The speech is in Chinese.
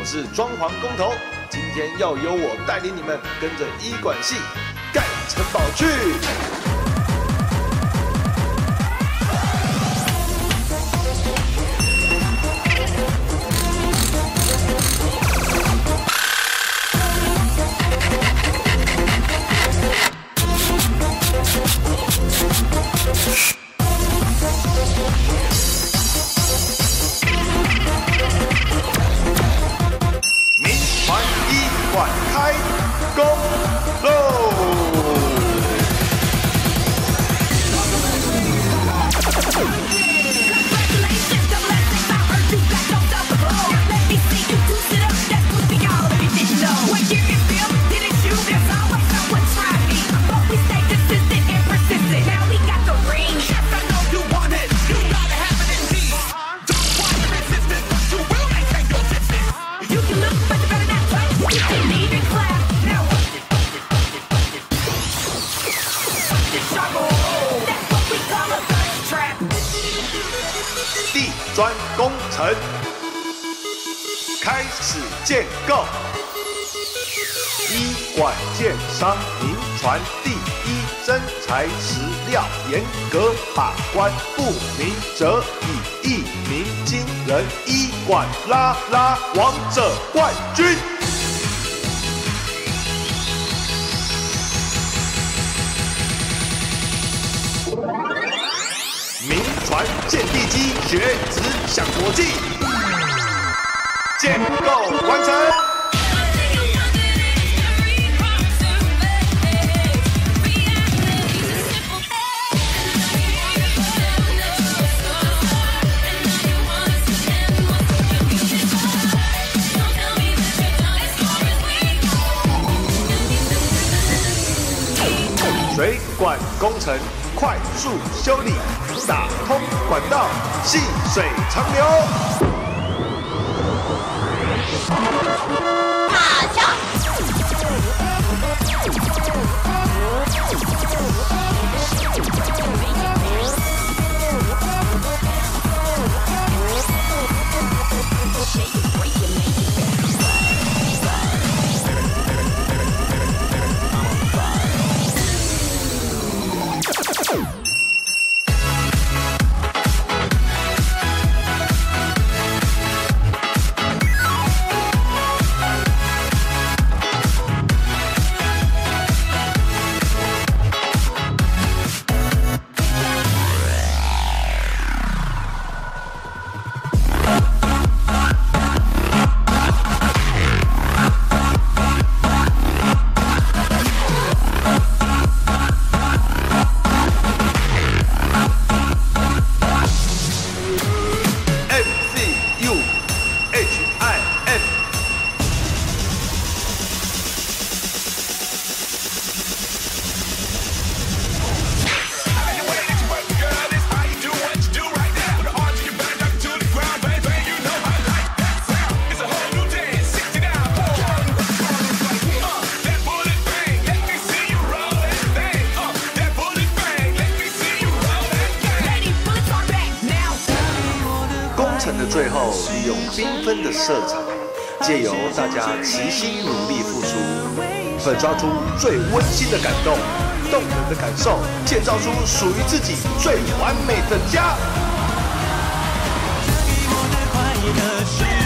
是装潢工头，今天要由我带领你们跟着医管系盖城堡去。开工喽！地砖工程开始建构，医管建商民传第一真材实料，严格把关，不明则以一鸣惊人，医管拉王者冠军。民传建地基，学职享国际，建构完成。水管工程快速修理，打通管道，细水长流。 好球！ 的最后，利用缤纷的色彩，借由大家齐心努力付出，粉抓出最温馨的感动，动人的感受，建造出属于自己最完美的家。